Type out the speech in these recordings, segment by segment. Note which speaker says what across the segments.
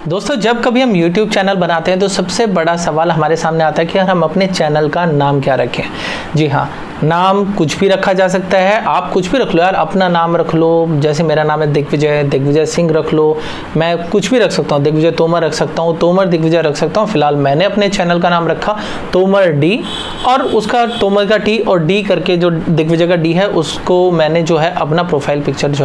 Speaker 1: दोस्तों जब कभी हम YouTube चैनल बनाते हैं तो सबसे बड़ा सवाल हमारे सामने आता है कि यार हम अपने चैनल का नाम क्या रखें। जी हाँ, नाम कुछ भी रखा जा सकता है। आप कुछ भी रख लो यार, अपना नाम रख लो। जैसे मेरा नाम है दिग्विजय सिंह रख लो। मैं कुछ भी रख सकता हूँ, दिग्विजय तोमर रख सकता हूँ, तोमर दिग्विजय रख सकता हूँ। फिलहाल मैंने अपने चैनल का नाम रखा तोमर डी, और उसका तोमर का टी और डी करके जो दिग्विजय का डी है उसको मैंने जो है अपना प्रोफाइल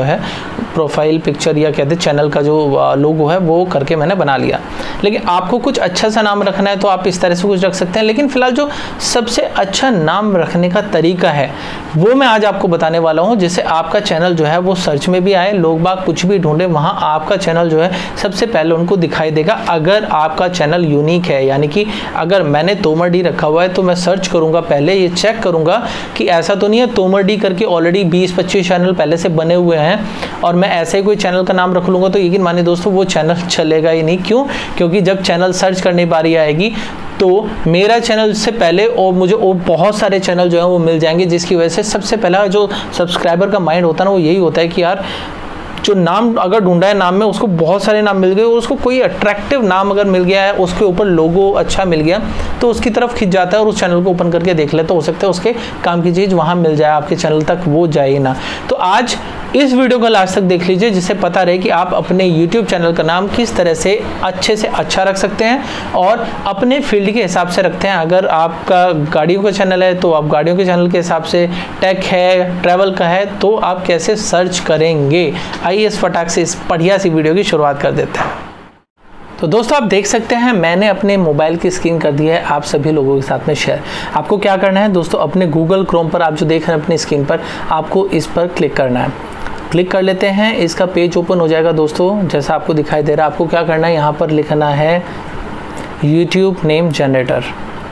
Speaker 1: पिक्चर या कहते चैनल का जो लोगो है वो करके मैंने बना लिया। लेकिन आपको कुछ अच्छा सा नाम रखना है तो आप इस तरह से कुछ रख सकते हैं। लेकिन फिलहाल जो सबसे अच्छा नाम रखने का तरीका है वो मैं आज आपको बताने वाला हूं, जिससे आपका चैनल जो है वो सर्च में भी आए, लोग बाग कुछ भी ढूंढे वहां आपका चैनल जो है सबसे पहले उनको दिखाई देगा। अगर आपका चैनल यूनिक है, यानी कि अगर मैंने तोमर डी रखा हुआ है तो मैं सर्च करूंगा, पहले ये चेक करूंगा कि ऐसा तो नहीं है तोमर डी करके ऑलरेडी 20-25 चैनल पहले से बने हुए हैं और मैं ऐसे ही कोई चैनल का नाम रख लूंगा तो यकीन मानिए दोस्तों वो चैनल चलेगा ही नहीं। क्यों? क्योंकि जब चैनल सर्च करने की बारी आएगी तो मेरा चैनल से पहले और मुझे और बहुत सारे चैनल जो है वो मिल जाएंगे, जिसकी वजह से सबसे पहला जो सब्सक्राइबर का माइंड होता है ना वो यही होता है कि यार जो नाम अगर ढूंढा है नाम में उसको बहुत सारे नाम मिल गए और उसको कोई अट्रैक्टिव नाम अगर मिल गया है, उसके ऊपर लोगो अच्छा मिल गया तो उसकी तरफ खिंच जाता है और उस चैनल को ओपन करके देख ले तो हो सकता है उसके काम की चीज़ वहाँ मिल जाए, आपके चैनल तक वो जाए ना। तो आज इस वीडियो को लास्ट तक देख लीजिए जिससे पता रहे कि आप अपने YouTube चैनल का नाम किस तरह से अच्छा रख सकते हैं और अपने फील्ड के हिसाब से रखते हैं। अगर आपका गाड़ियों का चैनल है तो आप गाड़ियों के चैनल के हिसाब से, टेक है, ट्रैवल का है तो आप कैसे सर्च करेंगे। आइए इस फटाक से इस बढ़िया सी वीडियो की शुरुआत कर देते हैं। तो दोस्तों आप देख सकते हैं मैंने अपने मोबाइल की स्क्रीन कर दी है आप सभी लोगों के साथ में शेयर। आपको क्या करना है दोस्तों, अपने गूगल क्रोम पर आप जो देख रहे हैं अपनी स्क्रीन पर, आपको इस पर क्लिक करना है। क्लिक कर लेते हैं, इसका पेज ओपन हो जाएगा दोस्तों जैसा आपको दिखाई दे रहा है। आपको क्या करना है, यहाँ पर लिखना है YouTube name generator.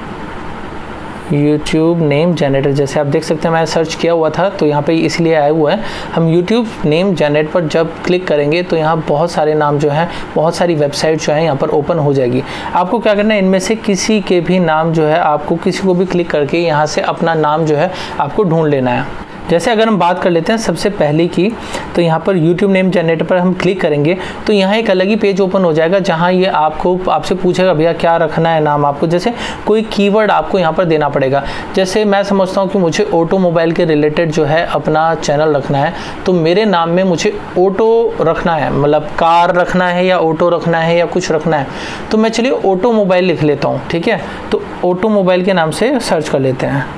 Speaker 1: YouTube name generator जैसे आप देख सकते हैं मैं सर्च किया हुआ था तो यहाँ पे इसलिए आया हुआ है। हम YouTube नेम जनरेट पर जब क्लिक करेंगे तो यहाँ बहुत सारे नाम जो हैं, बहुत सारी वेबसाइट जो हैं यहाँ पर ओपन हो जाएगी। आपको क्या करना है, इनमें से किसी के भी नाम जो है आपको किसी को भी क्लिक करके यहाँ से अपना नाम जो है आपको ढूंढ लेना है। जैसे अगर हम बात कर लेते हैं सबसे पहले की, तो यहाँ पर YouTube नेम जनरेटर पर हम क्लिक करेंगे तो यहाँ एक अलग ही पेज ओपन हो जाएगा जहाँ ये आपसे पूछेगा भैया क्या रखना है नाम आपको। जैसे कोई कीवर्ड आपको यहाँ पर देना पड़ेगा। जैसे मैं समझता हूँ कि मुझे ऑटोमोबाइल के रिलेटेड जो है अपना चैनल रखना है तो मेरे नाम में मुझे ऑटो रखना है, मतलब कार रखना है या ऑटो रखना है या कुछ रखना है तो मैं चलिए ऑटोमोबाइल लिख लेता हूँ। ठीक है, तो ऑटोमोबाइल के नाम से सर्च कर लेते हैं।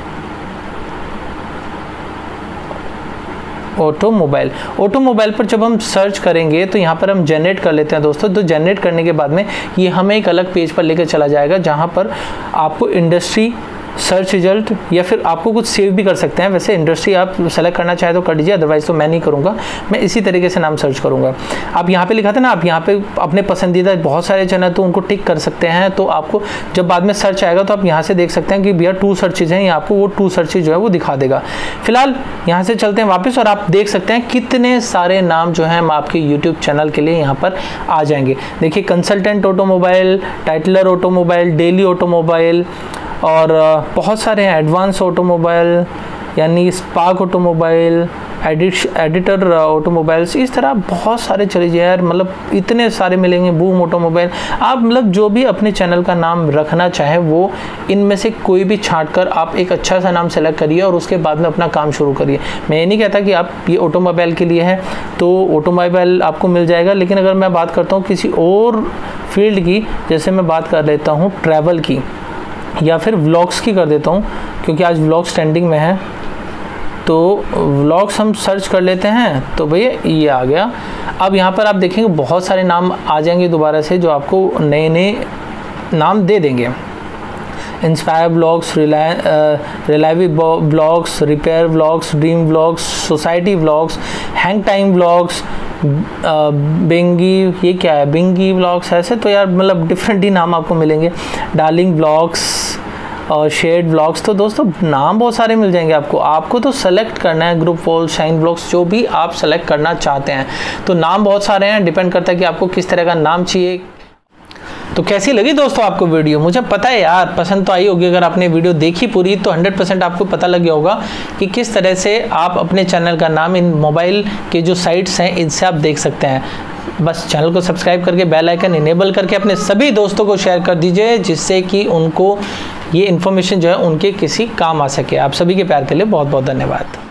Speaker 1: ऑटोमोबाइल पर जब हम सर्च करेंगे तो यहाँ पर हम जनरेट कर लेते हैं दोस्तों। तो जनरेट करने के बाद में ये हमें एक अलग पेज पर लेकर चला जाएगा जहाँ पर आपको इंडस्ट्री, सर्च रिजल्ट या फिर आपको कुछ सेव भी कर सकते हैं। वैसे इंडस्ट्री आप सेलेक्ट करना चाहे तो कर लीजिए, अदरवाइज तो मैं नहीं करूँगा, मैं इसी तरीके से नाम सर्च करूँगा। आप यहाँ पे लिखा था ना, आप यहाँ पे अपने पसंदीदा बहुत सारे चैनल तो उनको टिक कर सकते हैं। तो आपको जब बाद में सर्च आएगा तो आप यहाँ से देख सकते हैं कि भैया 2 सर्चेज हैं, आपको वो 2 सर्चेज जो है वो दिखा देगा। फिलहाल यहाँ से चलते हैं वापस और आप देख सकते हैं कितने सारे नाम जो हैं आपके यूट्यूब चैनल के लिए यहाँ पर आ जाएंगे। देखिए consultant automobile, titler automobile, daily automobile और बहुत सारे हैं, एडवांस ऑटोमोबाइल यानी स्पार्क ऑटोमोबाइल, एडिटर ऑटोमोबाइल्स, इस तरह बहुत सारे चले जाए यार, मतलब इतने सारे मिलेंगे। बूम ऑटोमोबाइल, आप मतलब जो भी अपने चैनल का नाम रखना चाहे वो इनमें से कोई भी छांट कर आप एक अच्छा सा नाम सेलेक्ट करिए और उसके बाद में अपना काम शुरू करिए। मैं ये नहीं कहता कि आप ये ऑटोमोबाइल के लिए है तो ऑटोमोबाइल आपको मिल जाएगा, लेकिन अगर मैं बात करता हूँ किसी और फील्ड की, जैसे मैं बात कर लेता हूँ ट्रैवल की या फिर व्लॉग्स की कर देता हूँ क्योंकि आज व्लॉग्स ट्रेंडिंग में है, तो व्लॉग्स हम सर्च कर लेते हैं तो भैया ये आ गया। अब यहाँ पर आप देखेंगे बहुत सारे नाम आ जाएंगे दोबारा से जो आपको नए नए नाम दे देंगे। Inspire blogs, relive blogs, repair blogs, dream blogs, society blogs, hang time blogs, बेंगी, ये क्या है बिंगी ब्लॉग्स, ऐसे तो यार मतलब डिफरेंट ही नाम आपको मिलेंगे। डार्लिंग ब्लॉग्स और शेड ब्लॉग्स, तो दोस्तों नाम बहुत सारे मिल जाएंगे आपको तो सेलेक्ट करना है। ग्रुप वॉल, शाइन ब्लॉग्स, जो भी आप सेलेक्ट करना चाहते हैं। तो नाम बहुत सारे हैं, डिपेंड करता है कि आपको किस तरह का नाम चाहिए। तो कैसी लगी दोस्तों आपको वीडियो? मुझे पता है यार पसंद तो आई होगी। अगर आपने वीडियो देखी पूरी तो 100% आपको पता लग गया होगा कि किस तरह से आप अपने चैनल का नाम इन मोबाइल के जो साइट्स हैं इनसे आप देख सकते हैं। बस चैनल को सब्सक्राइब करके बेल आइकन इनेबल करके अपने सभी दोस्तों को शेयर कर दीजिए, जिससे कि उनको ये इन्फॉर्मेशन जो है उनके किसी काम आ सके। आप सभी के प्यार के लिए बहुत बहुत धन्यवाद।